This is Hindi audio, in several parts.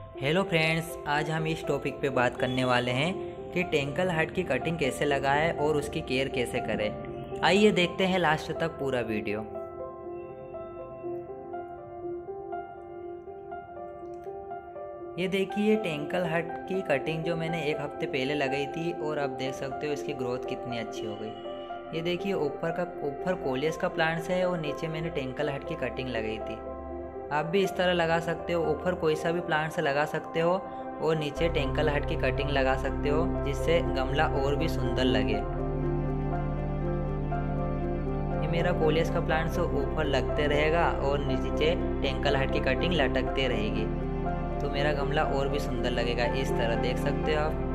हेलो फ्रेंड्स, आज हम इस टॉपिक पे बात करने वाले हैं कि टेंकल हार्ट की कटिंग कैसे लगाएं और उसकी केयर कैसे करें। आइए देखते हैं लास्ट तक पूरा वीडियो। ये देखिए टेंकल हार्ट की कटिंग जो मैंने एक हफ्ते पहले लगाई थी और आप देख सकते हो इसकी ग्रोथ कितनी अच्छी हो गई। ये देखिए ऊपर कोलियस का प्लांट्स है और नीचे मैंने टेंकल हार्ट की कटिंग लगाई थी। आप भी इस तरह लगा सकते हो, ऊपर कोई सा भी प्लांट से लगा सकते हो और नीचे टेंकल हार्ट की कटिंग लगा सकते हो, जिससे गमला और भी सुंदर लगे। ये मेरा कोलियस का प्लांट से ऊपर लगते रहेगा और नीचे टेंकल हार्ट की कटिंग लटकते रहेगी, तो मेरा गमला और भी सुंदर लगेगा। इस तरह देख सकते हो आप।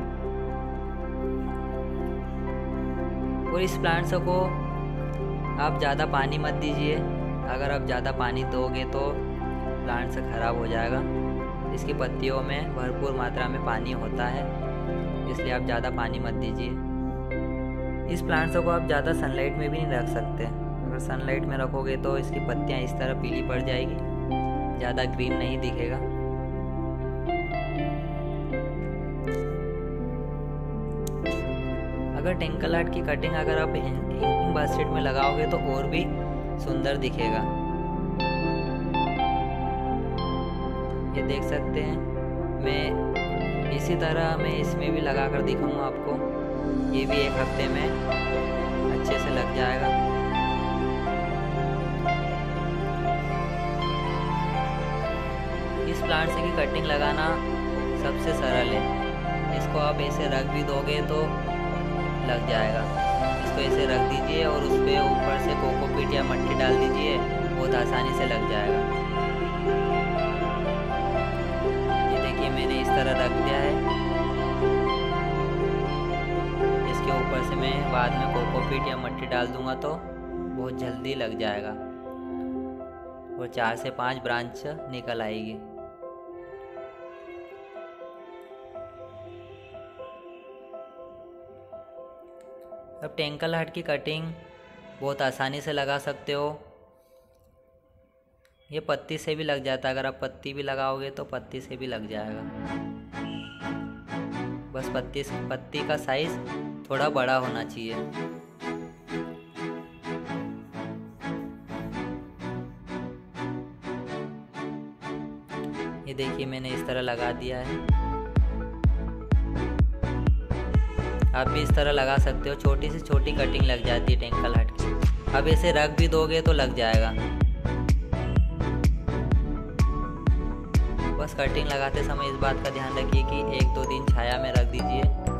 और इस प्लांट्स को आप ज़्यादा पानी मत दीजिए। अगर आप ज़्यादा पानी दोगे तो प्लांट से ख़राब हो जाएगा। इसकी पत्तियों में भरपूर मात्रा में पानी होता है, इसलिए आप ज़्यादा पानी मत दीजिए। इस प्लांट्स को आप ज़्यादा सनलाइट में भी नहीं रख सकते। अगर सनलाइट में रखोगे तो इसकी पत्तियाँ इस तरह पीली पड़ जाएगी, ज़्यादा ग्रीन नहीं दिखेगा। अगर टेंकल हार्ट की कटिंग अगर आप हैंगिंग बास्केट में लगाओगे तो और भी सुंदर दिखेगा। ये देख सकते हैं, मैं इसी तरह मैं इसमें भी लगा कर दिखाऊंगा आपको। ये भी एक हफ्ते में अच्छे से लग जाएगा। इस प्लांट से की कटिंग लगाना सबसे सरल है। इसको आप ऐसे रख भी दोगे तो लग जाएगा। इसको ऐसे रख दीजिए और उस पर ऊपर से कोकोपीट या मट्टी डाल दीजिए, बहुत आसानी से लग जाएगा। मैंने इस तरह रख दिया है। इसके ऊपर से मैं बाद में कोकोपीट या मट्टी डाल दूंगा तो बहुत जल्दी लग जाएगा और 4 से 5 ब्रांच निकल आएगी। अब टेंकल हार्ट की कटिंग बहुत आसानी से लगा सकते हो। ये पत्ती से भी लग जाता है। अगर आप पत्ती भी लगाओगे तो पत्ती से भी लग जाएगा। बस पत्ती का साइज थोड़ा बड़ा होना चाहिए। ये देखिए मैंने इस तरह लगा दिया है। आप भी इस तरह लगा सकते हो। छोटी से छोटी कटिंग लग जाती है टेंकल हार्ट की। अब इसे रख भी दोगे तो लग जाएगा। बस कटिंग लगाते समय इस बात का ध्यान रखिए कि 1-2 दिन छाया में रख दीजिए।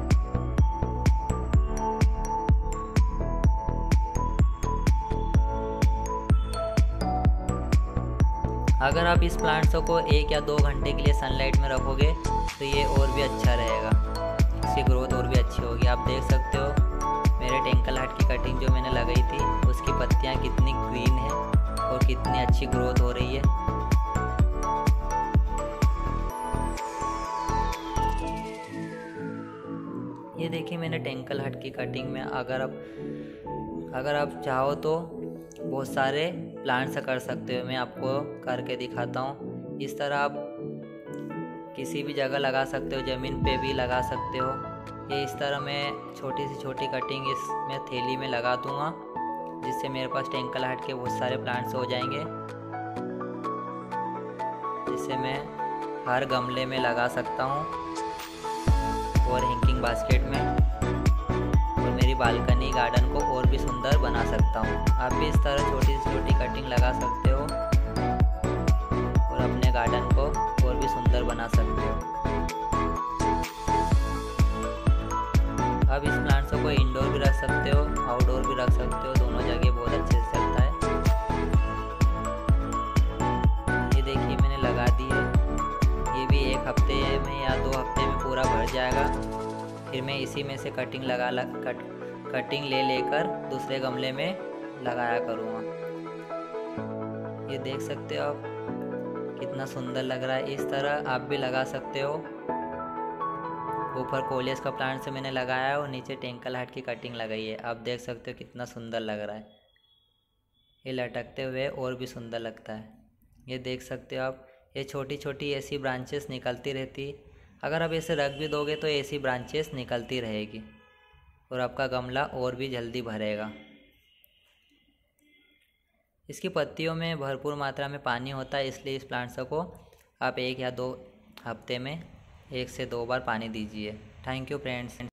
अगर आप इस प्लांट्स को 1 या 2 घंटे के लिए सनलाइट में रखोगे तो ये और भी अच्छा रहेगा, इसकी ग्रोथ और भी अच्छी होगी। आप देख सकते हो मेरे टेंकल हार्ट की कटिंग जो मैंने लगाई थी उसकी पत्तियाँ कितनी ग्रीन है और कितनी अच्छी ग्रोथ हो रही है। ये देखिए मैंने टेंकल हार्ट की कटिंग में अगर आप चाहो तो बहुत सारे प्लांट्स कर सकते हो। मैं आपको करके दिखाता हूँ। इस तरह आप किसी भी जगह लगा सकते हो, ज़मीन पे भी लगा सकते हो। ये इस तरह मैं छोटी से छोटी कटिंग इसमें थैली में लगा दूँगा, जिससे मेरे पास टेंकल हार्ट के बहुत सारे प्लांट्स हो जाएंगे, जिससे मैं हर गमले में लगा सकता हूँ और हैंगिंग बास्केट में, और मेरी बालकनी गार्डन को और भी सुंदर बना सकता हूँ। आप भी इस तरह छोटी से छोटी कटिंग लगा सकते हो और अपने गार्डन को और भी सुंदर बना सकते हो। आप इस प्लांट्स को इंडोर भी रख सकते हो, आउटडोर भी रख सकते हो, दोनों जगह बहुत अच्छे से चलता है। ये देखिए मैंने लगा दी है। ये भी 1 हफ्ते में या 2 हफ्ते में पूरा भर जाएगा। फिर मैं इसी में से कटिंग ले लेकर दूसरे गमले में लगाया करूँगा। ये देख सकते हो आप कितना सुंदर लग रहा है। इस तरह आप भी लगा सकते हो। ऊपर कोलियस का प्लांट से मैंने लगाया है और नीचे टेंकल हार्ट की कटिंग लगाई है। आप देख सकते हो कितना सुंदर लग रहा है। ये लटकते हुए और भी सुंदर लगता है। ये देख सकते हो आप, ये छोटी छोटी ऐसी ब्रांचेस निकलती रहती। अगर आप इसे रख भी दोगे तो ऐसी ब्रांचेस निकलती रहेगी और आपका गमला और भी जल्दी भरेगा। इसकी पत्तियों में भरपूर मात्रा में पानी होता है, इसलिए इस प्लांट्स को आप 1 या 2 हफ्ते में 1 से 2 बार पानी दीजिए। Thank you friends.